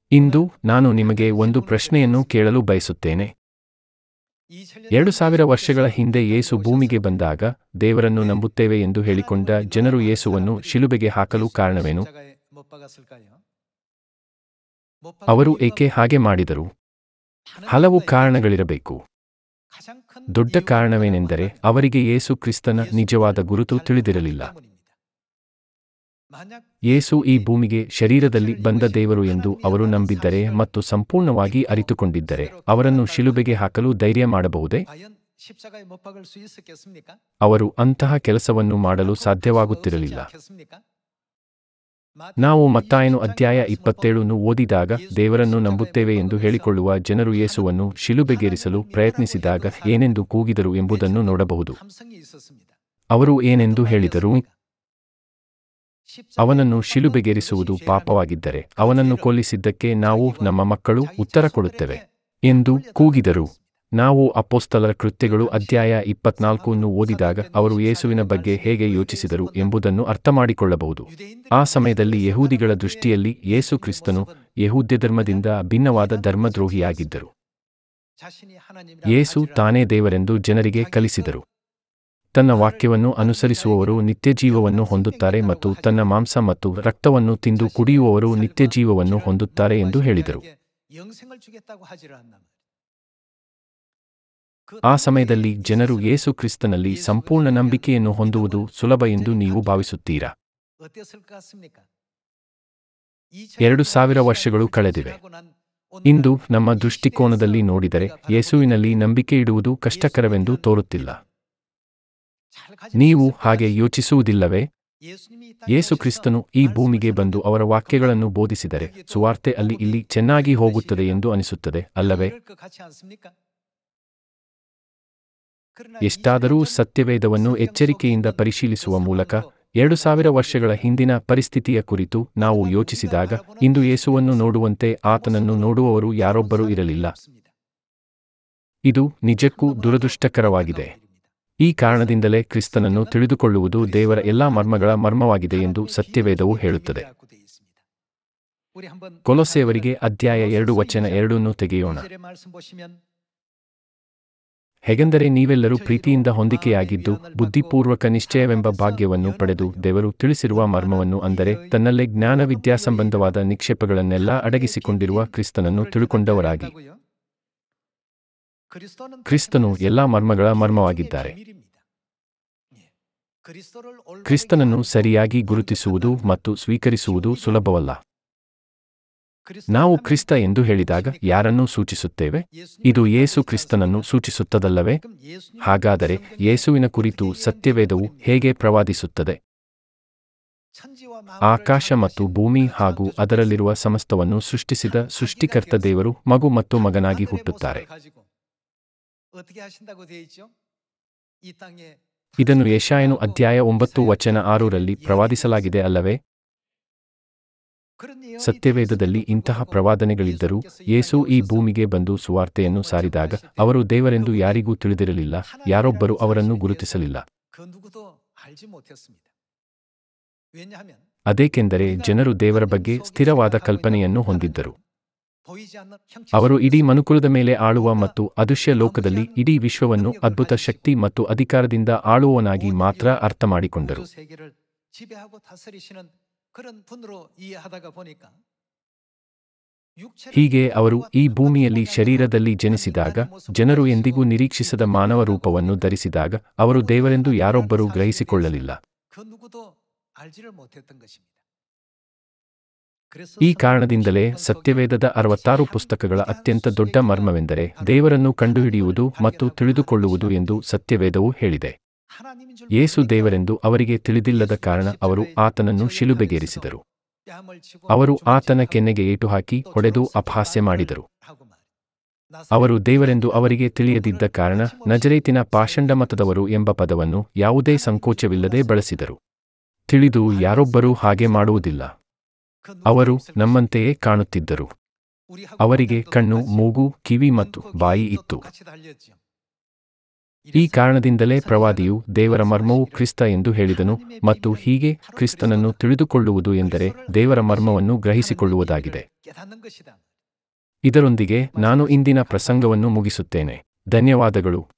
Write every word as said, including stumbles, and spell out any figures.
ಇಂದು ನಾನು ನಿಮಗೆ ಒಂದು ಪ್ರಶ್ನೆಯನ್ನು ಕೇಳಲು ಬಯಸುತ್ತೇನೆ. ಎರಡು ಸಾವಿರ ವರ್ಷಗಳ ಹಿಂದೆ ಯೇಸು ಭೂಮಿಗೆ ಬಂದಾಗ ದೇವರನ್ನು ನಂಬುತ್ತೇವೆ ಎಂದು ಹೇಳಿಕೊಂಡ ಜನರು ಯೇಸುವನ್ನು ಶಿಲುಬೆಗೆ ಹಾಕಲು ಕಾರಣವೇನು? ಅವರು ಏಕೆ ಹಾಗೆ ಮಾಡಿದರು? ಹಲವು ಕಾರಣಗಳಿರಬೇಕು. ದೊಡ್ಡ ಕಾರಣವೇನೆಂದರೆ ಅವರಿಗೆ ಯೇಸು ಕ್ರಿಸ್ತನ ನಿಜವಾದ ಗುರುತು ತಿಳಿದಿರಲಿಲ್ಲ. ಯೇಸು ಈ ಭೂಮಿಗೆ ಶರೀರದಲ್ಲಿ ಬಂದ ದೇವರು ಎಂದು ಅವರು ನಂಬಿದ್ದರೆ ಮತ್ತು ಸಂಪೂರ್ಣವಾಗಿ ಅರಿತುಕೊಂಡಿದ್ದರೆ ಅವರನ್ನು ಶಿಲುಬೆಗೆ ಹಾಕಲು ಧೈರ್ಯ ಮಾಡಬಹುದೇ? ಅವರು ಅಂತಹ ಕೆಲಸವನ್ನು ಮಾಡಲು ಸಾಧ್ಯವಾಗುತ್ತಿರಲಿಲ್ಲ. ನಾವು ಮತ್ತಾಯನು ಅಧ್ಯಾಯ ಇಪ್ಪತ್ತೇಳನ್ನು ಓದಿದಾಗ ದೇವರನ್ನು ನಂಬುತ್ತೇವೆ ಎಂದು ಹೇಳಿಕೊಳ್ಳುವ ಜನರು ಯೇಸುವನ್ನು ಶಿಲುಬೆಗೇರಿಸಲು ಪ್ರಯತ್ನಿಸಿದಾಗ ಏನೆಂದು ಕೂಗಿದರು ಎಂಬುದನ್ನು ನೋಡಬಹುದು. ಅವರು ಏನೆಂದು ಹೇಳಿದರು? ಅವನನ್ನು ಶಿಲುಬೆಗೇರಿಸುವುದು ಪಾಪವಾಗಿದ್ದರೆ ಅವನನ್ನು ಕೊಲ್ಲಿಸಿದ್ದಕ್ಕೆ ನಾವು ನಮ್ಮ ಮಕ್ಕಳು ಉತ್ತರ ಕೊಡುತ್ತೇವೆ ಎಂದು ಕೂಗಿದರು. ನಾವು ಅಪೊಸ್ತಲರ ಕೃತ್ಯಗಳು ಅಧ್ಯಾಯ ಇಪ್ಪತ್ನಾಲ್ಕನ್ನು ಓದಿದಾಗ ಅವರು ಯೇಸುವಿನ ಬಗ್ಗೆ ಹೇಗೆ ಯೋಚಿಸಿದರು ಎಂಬುದನ್ನು ಅರ್ಥಮಾಡಿಕೊಳ್ಳಬಹುದು. ಆ ಸಮಯದಲ್ಲಿ ಯಹೂದಿಗಳ ದೃಷ್ಟಿಯಲ್ಲಿ ಯೇಸು ಕ್ರಿಸ್ತನು ಯಹೂದ್ಯ ಧರ್ಮದಿಂದ ಭಿನ್ನವಾದ ಧರ್ಮದ್ರೋಹಿಯಾಗಿದ್ದರು. ಯೇಸು ತಾನೇ ದೇವರೆಂದು ಜನರಿಗೆ ಕಲಿಸಿದರು. ತನ್ನ ವಾಕ್ಯವನ್ನು ಅನುಸರಿಸುವವರು ನಿತ್ಯಜೀವವನ್ನು ಹೊಂದುತ್ತಾರೆ ಮತ್ತು ತನ್ನ ಮಾಂಸ ಮತ್ತು ರಕ್ತವನ್ನು ತಿಂದು ಕುಡಿಯುವವರು ನಿತ್ಯಜೀವವನ್ನು ಹೊಂದುತ್ತಾರೆ ಎಂದು ಹೇಳಿದರು. ಆ ಸಮಯದಲ್ಲಿ ಜನರು ಯೇಸು ಕ್ರಿಸ್ತನಲ್ಲಿ ಸಂಪೂರ್ಣ ನಂಬಿಕೆಯನ್ನು ಹೊಂದುವುದು ಸುಲಭ ಎಂದು ನೀವು ಭಾವಿಸುತ್ತೀರಾ? ಎರಡು ಸಾವಿರ ವರ್ಷಗಳು ಕಳೆದಿವೆ. ಇಂದು ನಮ್ಮ ದೃಷ್ಟಿಕೋನದಲ್ಲಿ ನೋಡಿದರೆ ಯೇಸುವಿನಲ್ಲಿ ನಂಬಿಕೆ ಇಡುವುದು ಕಷ್ಟಕರವೆಂದು ತೋರುತ್ತಿಲ್ಲ. ನೀವು ಹಾಗೆ ಯೋಚಿಸುವುದಿಲ್ಲವೇ? ಯೇಸು ಕ್ರಿಸ್ತನು ಈ ಭೂಮಿಗೆ ಬಂದು ಅವರ ವಾಕ್ಯಗಳನ್ನು ಬೋಧಿಸಿದರೆ ಸುವಾರ್ತೆ ಅಲ್ಲಿ ಇಲ್ಲಿ ಚೆನ್ನಾಗಿ ಹೋಗುತ್ತದೆ ಎಂದು ಅನಿಸುತ್ತದೆ, ಅಲ್ಲವೇ? ಎಷ್ಟಾದರೂ ಸತ್ಯವೇದವನ್ನು ಎಚ್ಚರಿಕೆಯಿಂದ ಪರಿಶೀಲಿಸುವ ಮೂಲಕ ಎರಡು ಸಾವಿರ ವರ್ಷಗಳ ಹಿಂದಿನ ಪರಿಸ್ಥಿತಿಯ ಕುರಿತು ನಾವು ಯೋಚಿಸಿದಾಗ ಇಂದು ಯೇಸುವನ್ನು ನೋಡುವಂತೆ ಆತನನ್ನು ನೋಡುವವರು ಯಾರೊಬ್ಬರೂ ಇರಲಿಲ್ಲ. ಇದು ನಿಜಕ್ಕೂ ದುರದೃಷ್ಟಕರವಾಗಿದೆ. ಈ ಕಾರಣದಿಂದಲೇ ಕ್ರಿಸ್ತನನ್ನು ತಿಳಿದುಕೊಳ್ಳುವುದು ದೇವರ ಎಲ್ಲಾ ಮರ್ಮಗಳ ಮರ್ಮವಾಗಿದೆ ಎಂದು ಸತ್ಯವೇದವು ಹೇಳುತ್ತದೆ. ಕೊಲೊಸ್ಸೆಯವರಿಗೆ ಅಧ್ಯಾಯ ಎರಡು ವಚನ ಎರಡನ್ನು ತೆಗೆಯೋಣ. ಹೇಗೆಂದರೆ ನೀವೆಲ್ಲರೂ ಪ್ರೀತಿಯಿಂದ ಹೊಂದಿಕೆಯಾಗಿದ್ದು ಬುದ್ಧಿಪೂರ್ವಕ ನಿಶ್ಚಯವೆಂಬ ಭಾಗ್ಯವನ್ನು ಪಡೆದು ದೇವರು ತಿಳಿಸಿರುವ ಮರ್ಮವನ್ನು, ಅಂದರೆ ತನ್ನಲ್ಲೇ ಜ್ಞಾನ ವಿದ್ಯಾಸಂಬಂಧವಾದ ನಿಕ್ಷೇಪಗಳನ್ನೆಲ್ಲ ಅಡಗಿಸಿಕೊಂಡಿರುವ ಕ್ರಿಸ್ತನನ್ನು ತಿಳುಕೊಂಡವರಾಗಿ. ಕ್ರಿಸ್ತನು ಎಲ್ಲಾ ಮರ್ಮಗಳ ಮರ್ಮವಾಗಿದ್ದಾರೆ. ಕ್ರಿಸ್ತನನ್ನು ಸರಿಯಾಗಿ ಗುರುತಿಸುವುದು ಮತ್ತು ಸ್ವೀಕರಿಸುವುದು ಸುಲಭವಲ್ಲ. ನಾವು ಕ್ರಿಸ್ತ ಎಂದು ಹೇಳಿದಾಗ ಯಾರನ್ನು ಸೂಚಿಸುತ್ತೇವೆ? ಇದು ಯೇಸು ಕ್ರಿಸ್ತನನ್ನು ಸೂಚಿಸುತ್ತದಲ್ಲವೇ? ಹಾಗಾದರೆ ಯೇಸುವಿನ ಕುರಿತು ಸತ್ಯವೇದವು ಹೇಗೆ ಪ್ರವಾದಿಸುತ್ತದೆ? ಆಕಾಶ ಮತ್ತು ಭೂಮಿ ಹಾಗೂ ಅದರಲ್ಲಿರುವ ಸಮಸ್ತವನ್ನು ಸೃಷ್ಟಿಸಿದ ಸೃಷ್ಟಿಕರ್ತ ದೇವರು ಮಗು ಮತ್ತು ಮಗನಾಗಿ ಹುಟ್ಟುತ್ತಾರೆ. ಇದನ್ನು ಯೆಶಾಯನು ಅಧ್ಯಾಯ ಒಂಬತ್ತು ವಚನ ಆರರಲ್ಲಿ ಪ್ರವಾದಿಸಲಾಗಿದೆ, ಅಲ್ಲವೇ? ಸತ್ಯವೇದದಲ್ಲಿ ಇಂತಹ ಪ್ರವಾದನೆಗಳಿದ್ದರೂ ಯೇಸು ಈ ಭೂಮಿಗೆ ಬಂದು ಸುವಾರ್ತೆಯನ್ನು ಸಾರಿದಾಗ ಅವರು ದೇವರೆಂದು ಯಾರಿಗೂ ತಿಳಿದಿರಲಿಲ್ಲ, ಯಾರೊಬ್ಬರೂ ಅವರನ್ನು ಗುರುತಿಸಲಿಲ್ಲ. ಅದೇಕೆಂದರೆ ಜನರು ದೇವರ ಬಗ್ಗೆ ಸ್ಥಿರವಾದ ಕಲ್ಪನೆಯನ್ನು ಹೊಂದಿದ್ದರು. ಅವರು ಇಡೀ ಮನುಕುಲದ ಮೇಲೆ ಆಳುವ ಮತ್ತು ಅದೃಶ್ಯ ಲೋಕದಲ್ಲಿ ಇಡೀ ವಿಶ್ವವನ್ನು ಅದ್ಭುತ ಶಕ್ತಿ ಮತ್ತು ಅಧಿಕಾರದಿಂದ ಆಳುವವನಾಗಿ ಮಾತ್ರ ಅರ್ಥಮಾಡಿಕೊಂಡರು. ಹೀಗೆ ಅವರು ಈ ಭೂಮಿಯಲ್ಲಿ ಶರೀರದಲ್ಲಿ ಜನಿಸಿದಾಗ, ಜನರು ಎಂದಿಗೂ ನಿರೀಕ್ಷಿಸದ ಮಾನವ ರೂಪವನ್ನು ಧರಿಸಿದಾಗ ಅವರು ದೇವರೆಂದು ಯಾರೊಬ್ಬರೂ ಗ್ರಹಿಸಿಕೊಳ್ಳಲಿಲ್ಲ. ಈ ಕಾರಣದಿಂದಲೇ ಸತ್ಯವೇದದ ಅರವತ್ತಾರು ಪುಸ್ತಕಗಳ ಅತ್ಯಂತ ದೊಡ್ಡ ಮರ್ಮವೆಂದರೆ ದೇವರನ್ನು ಕಂಡುಹಿಡಿಯುವುದು ಮತ್ತು ತಿಳಿದುಕೊಳ್ಳುವುದು ಎಂದು ಸತ್ಯವೇದವು ಹೇಳಿದೆ. ಯೇಸು ದೇವರೆಂದು ಅವರಿಗೆ ತಿಳಿದಿಲ್ಲದ ಕಾರಣ ಅವರು ಆತನನ್ನು ಶಿಲುಬೆಗೇರಿಸಿದರು. ಅವರು ಆತನ ಕೆನ್ನೆಗೆ ಏಟು ಹಾಕಿ ಹೊಡೆದು ಅಪಹಾಸ್ಯ ಮಾಡಿದರು. ಅವರು ದೇವರೆಂದು ಅವರಿಗೆ ತಿಳಿಯದಿದ್ದ ಕಾರಣ ನಜರೇತಿನ ಪಾಷಂಡಮತದವರು ಎಂಬ ಪದವನ್ನು ಯಾವುದೇ ಸಂಕೋಚವಿಲ್ಲದೆ ಬಳಸಿದರು. ತಿಳಿದು ಯಾರೊಬ್ಬರೂ ಹಾಗೆ ಮಾಡುವುದಿಲ್ಲ. ಅವರು ನಮ್ಮಂತೆಯೇ ಕಾಣುತ್ತಿದ್ದರು. ಅವರಿಗೆ ಕಣ್ಣು, ಮೂಗು, ಕಿವಿ ಮತ್ತು ಬಾಯಿ ಇತ್ತು. ಈ ಕಾರಣದಿಂದಲೇ ಪ್ರವಾದಿಯು ದೇವರ ಮರ್ಮವು ಕ್ರಿಸ್ತ ಎಂದು ಹೇಳಿದನು, ಮತ್ತು ಹೀಗೆ ಕ್ರಿಸ್ತನನ್ನು ತಿಳಿದುಕೊಳ್ಳುವುದು ಎಂದರೆ ದೇವರ ಮರ್ಮವನ್ನು ಗ್ರಹಿಸಿಕೊಳ್ಳುವುದಾಗಿದೆ. ಇದರೊಂದಿಗೆ ನಾನು ಇಂದಿನ ಪ್ರಸಂಗವನ್ನು ಮುಗಿಸುತ್ತೇನೆ. ಧನ್ಯವಾದಗಳು.